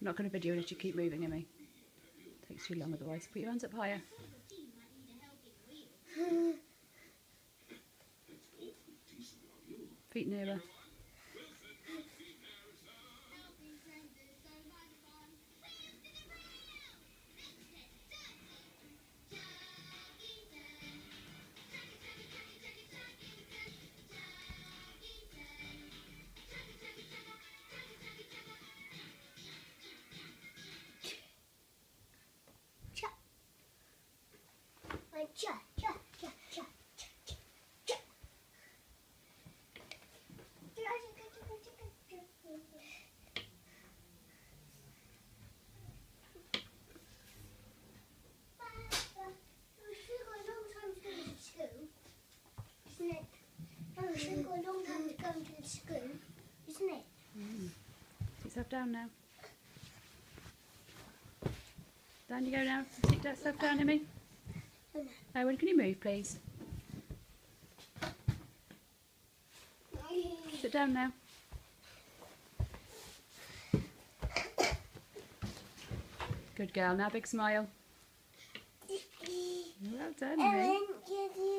I'm not going to video unless you keep moving, Emmy. Takes too long otherwise. Put your hands up higher. Feet nearer. It's got a long time to go to the school, isn't it? Sit yourself down now. Down you go now. Sit that stuff down, Emmy. Owen, can you move, please? Sit down now. Good girl. Now big smile. Well done, Emmy.